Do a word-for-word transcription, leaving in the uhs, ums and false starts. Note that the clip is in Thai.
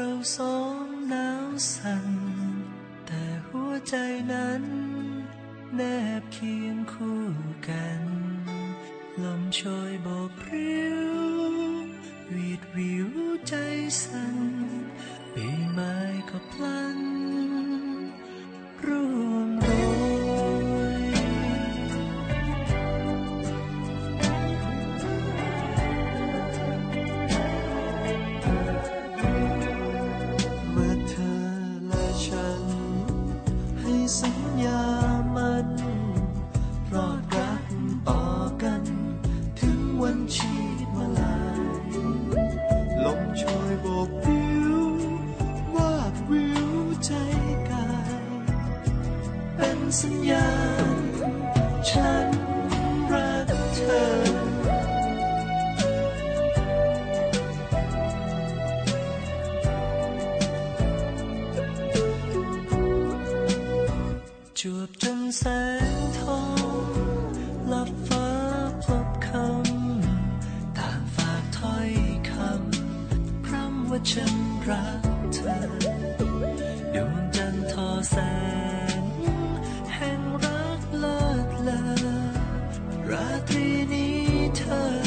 เราสองหนาวสั่นแต่หัวใจนั้นแนบเคียงคู่กันลมโชยโบกพริ้ววีดวิวใจสั่นปีไม้ก็พลันร่วงโรยเมื่อเธอและฉันให้สัญญามันพรอดรักต่อกันถึงวันชีวิตมาลายลมโชยโบกผิววาดวิวใจกายเป็นสัญญาณฉันรักเธอจวบจนแสงทองลับฟ้าพบคำต่างฝากถ้อยคำพร่ำว่าฉันรักเธอดวงจันทร์ทอแสงแห่งรักเลิศเลอราตรีนี้เธอ